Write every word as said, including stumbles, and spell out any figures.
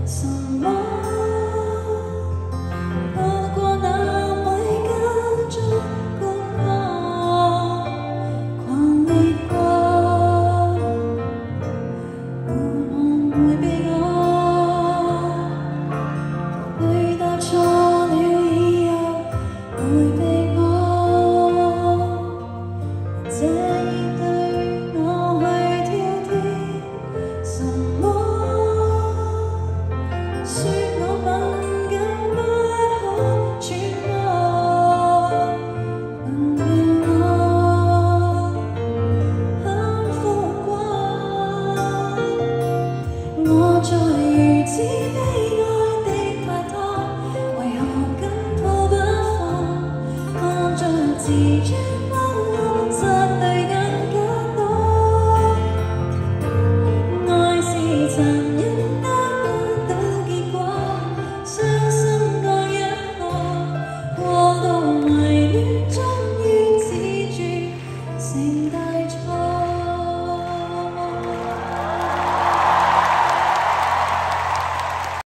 什麼？不過那位間中共我狂烈過，會望會被我對答錯了以後會被我，這已對我去挑剔什麼？